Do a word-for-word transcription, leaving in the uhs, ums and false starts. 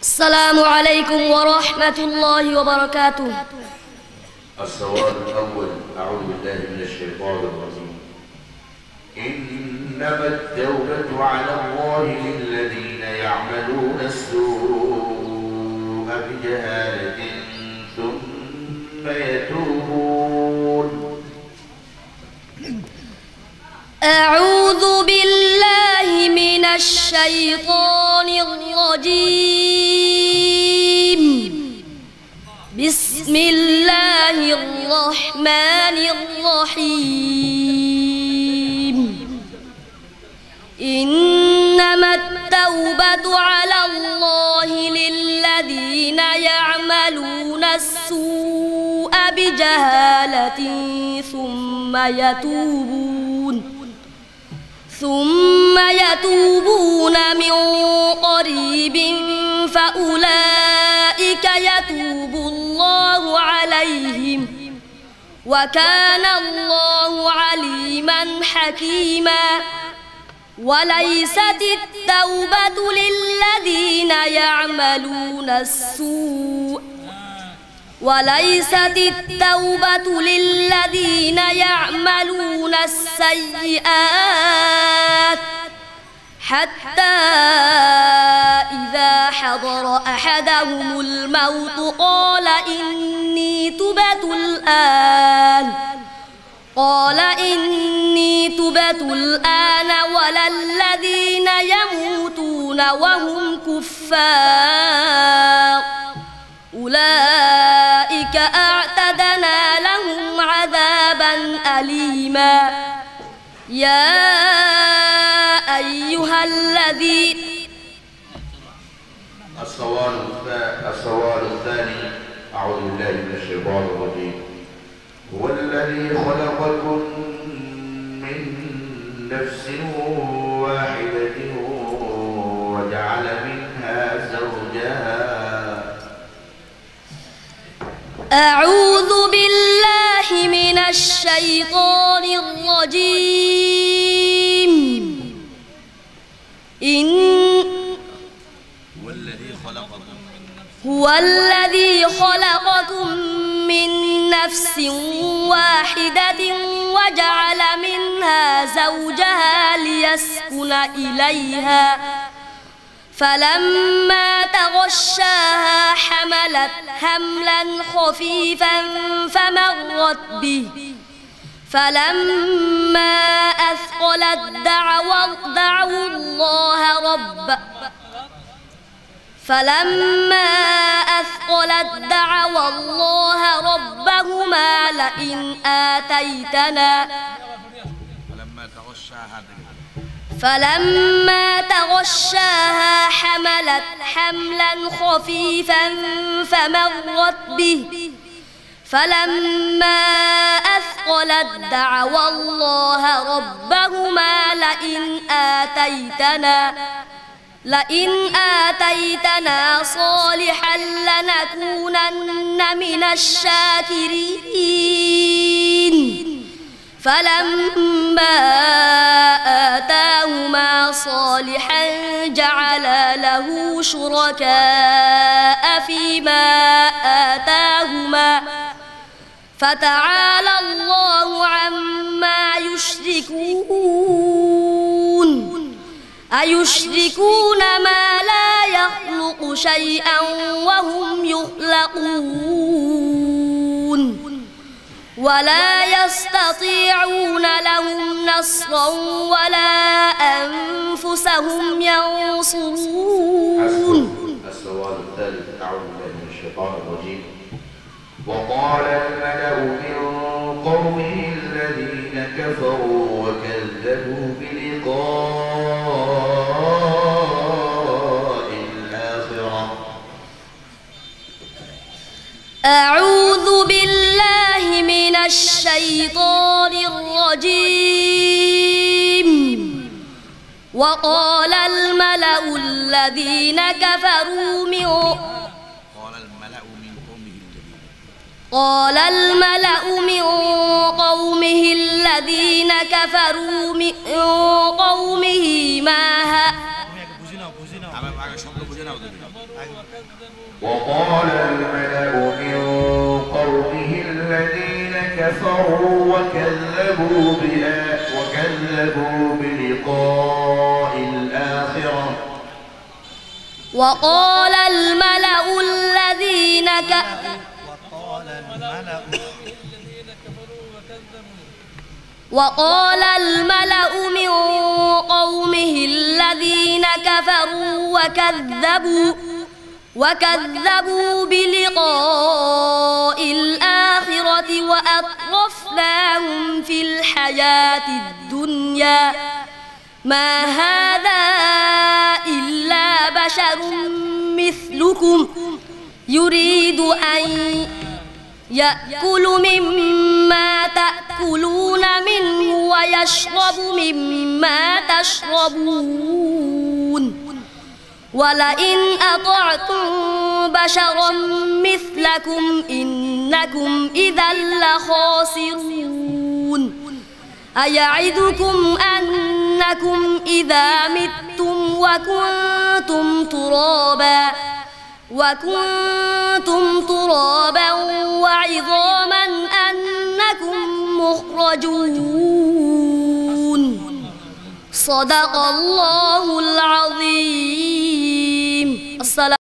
السلام عليكم ورحمة الله وبركاته. السؤال الأول: أعوذ بالله من الشيطان الرجيم. إنما التوبة على الله للذين يعملون السوء بجهالة ثم يتوبون. أعوذ بالله من الشيطان الرجيم. بسم الله الرحمن الرحيم. إنما التوبة على الله للذين يعملون السوء بجهالة ثم يتوبون ثم يتوبون من قريب فأولئك يتوب الله عليهم وكان الله عليما حكيما. وليست التوبة للذين يعملون السوء وليست التوبة للذين يعملون السيئات حتى إذا حضر أحدهم الموت قال إني تبت الآن قال إني تبت الآن ولا الذين يموتون وهم كفار أولئك أعتدنا لهم عذابا أليما. يا أيها الذين السؤال السؤال الثاني: أعوذ بالله من الشيطان الرجيم. هو الذي خلقكم من نفس واحدة وجعل منها زوجها. أعوذ بالله من الشيطان الرجيم. إن هو الذي خلقكم من نفس واحدة وجعل منها زوجها ليسكن إليها فلما تغشاها حملت حملا خفيفا فمرت به فلما أثقلت دعوا دعوا الله رب فلما أثقلت دعوا الله ربهما لئن آتيتنا فلما تغشاها حملت حملا خفيفا فمرت به فلما أثقلت دعوا الله ربهما لئن آتيتنا لئن آتيتنا صالحا لنكونن من الشاكرين. فلما آتاهما صالحا جعلا له شركاء فيما آتاهما فتعالى الله عما يشركون. أيشركون ما لا يخلق شيئا وهم يخلقون ولا يستطيعون لهم نصرا ولا أنفسهم ينصرون. السؤال الثالث: أعوذ بالله من الشيطان الرجيم. وقال الملأ من قومه الذين كفروا وكذبوا بلقاء الآخرة. أعوذ بالله من الشيطان الرجيم. وقال الملأ الذين كفروا من قال الملأ من قومه الذين كفروا من قومه ما ها وقال الملأ من قومه الذين كفروا وكذبوا بآ- وكذبوا بلقاء الآخرة وقال الملأ الذين ك... وقال الملأ وقال الملأ من قومه الذين كفروا وكذبوا وكذبوا بلقاء الآخرة وأترفناهم في الحياة الدنيا ما هذا إلا بشر مثلكم يريد أن يأكل مما تأكلون منه ويشرب مما تشربون ولئن أطعتم بشرا مثلكم إنكم إذا لخاسرون أيعدكم أنكم إذا متم وكنتم ترابا وكنتم ترابا وعظاما أنكم مخرجون صدق الله العظيم.